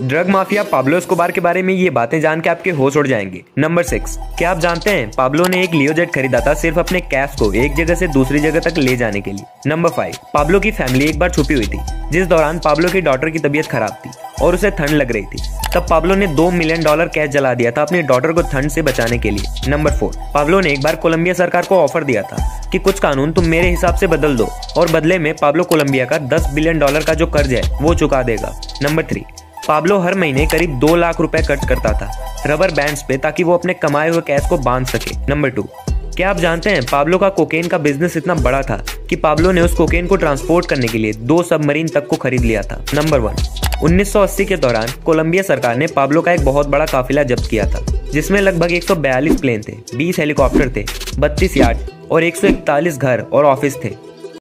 Drug mafia Pablo Escobar के बारे में ये बातें जान के आपके होश उड़ जाएंगे। नंबर 6, क्या आप जानते हैं पाब्लो ने एक लियोजेट खरीदा था सिर्फ अपने कैश को एक जगह से दूसरी जगह तक ले जाने के लिए। नंबर 5, पाब्लो की फैमिली एक बार छुपी हुई थी जिस दौरान पाब्लो की डॉटर की तबीयत खराब थी और उसे ठंड लग रही थी। तब पाब्लो ने $2 मिलियन कैश जला दिया था अपनी डॉटर को ठंड से बचाने के लिए। नंबर 4, पाब्लो ने एक बार कोलंबिया सरकार को ऑफर दिया था कि कुछ कानून तुम मेरे हिसाब से बदल दो और बदले में पाब्लो कोलंबिया का $10 बिलियन का जो कर्ज है वो चुका देगा। नंबर 3, पाब्लो हर महीने करीब 2 लाख रुपए खर्च करता था रबर बैंड्स पे ताकि वो अपने कमाए हुए कैश को बांध सके। नंबर 2, क्या आप जानते हैं पाब्लो का कोकेन का बिजनेस इतना बड़ा था कि पाब्लो ने उस कोकेन को ट्रांसपोर्ट करने के लिए 2 सबमरीन तक को खरीद लिया था। नंबर 1, 1980 के दौरान कोलंबिया सरकार ने पाब्लो का एक बहुत बड़ा काफिला जब्त किया था जिसमें लगभग 142 प्लेन थे, 20 हेलीकॉप्टर थे, 32 याट और 141 घर और ऑफिस थे।